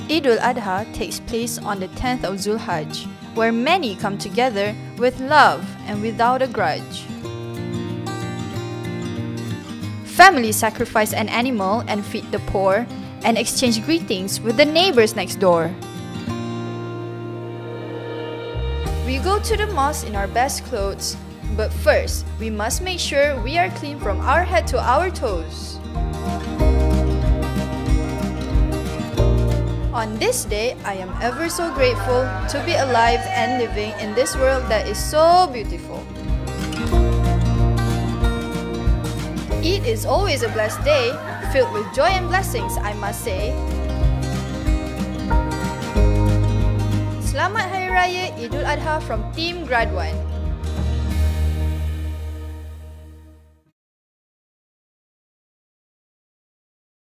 Eid Al-Adha takes place on the 10th of Zulhajj, where many come together with love and without a grudge. Families sacrifice an animal and feed the poor, and exchange greetings with the neighbors next door. We go to the mosque in our best clothes, but first, we must make sure we are clean from our head to our toes. On this day, I am ever so grateful to be alive and living in this world that is so beautiful. Eid is always a blessed day, filled with joy and blessings, I must say. Selamat Hari Raya Eid Al-Adha from Team GRADUAN.